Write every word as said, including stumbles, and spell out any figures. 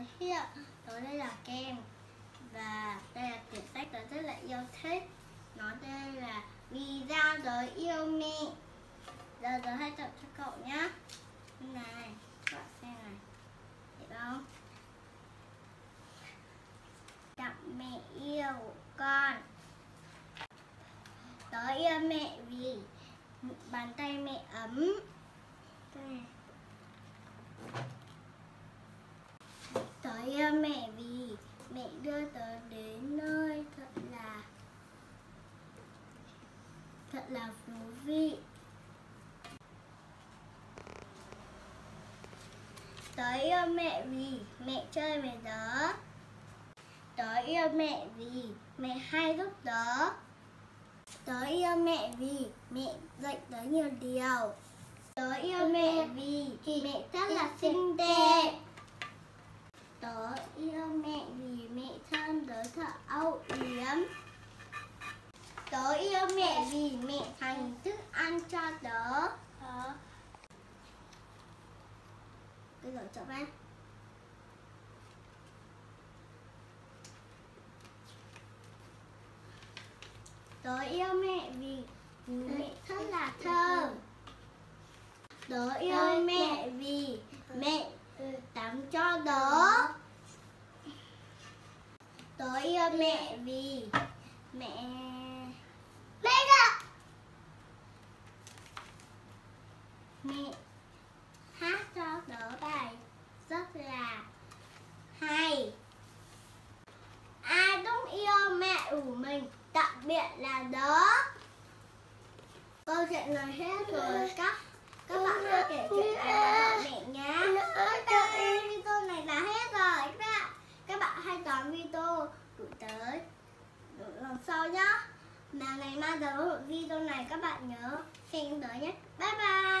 hiệu. Đó đây là kem. Và đây là quyển sách tớ rất là yêu thích. Nó đây là Vì sao tớ yêu mẹ. Giờ tớ hãy tập cho cậu nhá. Này, các bạn xem này. Thấy không? Tặng mẹ yêu của con. Tớ yêu mẹ vì bàn tay mẹ ấm. Tớ yêu mẹ vì mẹ đưa tớ đến nơi thật là thật là thú vị. Tớ yêu mẹ vì mẹ chơi với tớ. Tớ yêu mẹ vì mẹ hay giúp tớ. Tớ yêu mẹ vì mẹ dạy tớ nhiều điều. Tớ yêu mẹ vì mẹ rất là xinh đẹp. Tớ yêu mẹ vì mẹ thương tớ thật âu yếm. Tớ yêu mẹ vì mẹ thành thức ăn cho tớ. Bây giờ chậm em. Tớ yêu mẹ vì mẹ rất là thơm. Tớ yêu mẹ vì mẹ tắm cho tớ. Tớ yêu mẹ vì mẹ mẹ đó. Mẹ hát cho tớ bài rất là hay. Ai cũng yêu mẹ của mình, đặc biệt là tớ. Câu chuyện nói hết rồi các các bạn hãy kể chuyện với mẹ nhé. Video này là hết rồi các bạn. Các bạn hãy tóm video gửi tới lần sau nhá. Mà ngày mai tớ một video này các bạn nhớ xem tớ nhé. Bye bye.